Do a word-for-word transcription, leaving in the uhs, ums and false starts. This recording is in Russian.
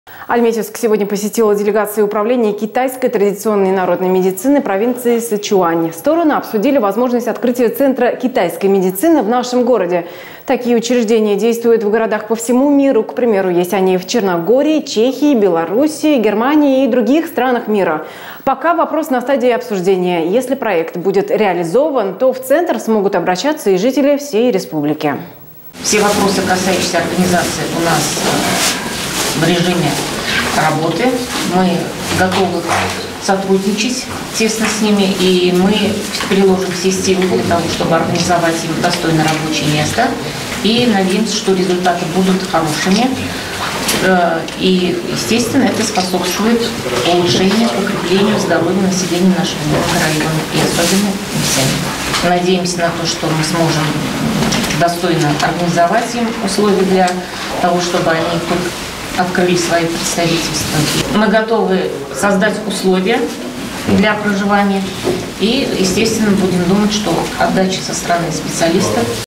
Альметьевск сегодня посетила делегация управления китайской традиционной народной медицины провинции Сычуань. Стороны обсудили возможность открытия центра китайской медицины в нашем городе. Такие учреждения действуют в городах по всему миру. К примеру, есть они в Черногории, Чехии, Беларуси, Германии и других странах мира. Пока вопрос на стадии обсуждения. Если проект будет реализован, то в центр смогут обращаться и жители всей республики. Все вопросы, касающиеся организации, у нас в режиме работы. Мы готовы сотрудничать тесно с ними, и мы приложим все силы для того, чтобы организовать им достойное рабочее место. И надеемся, что результаты будут хорошими. И, естественно, это способствует улучшению, укреплению здоровья населения нашего района, и особенно населения. Надеемся на то, что мы сможем достойно организовать им условия для того, чтобы они тут открыли свои представительства. Мы готовы создать условия для проживания и, естественно, будем думать, что отдача со стороны специалистов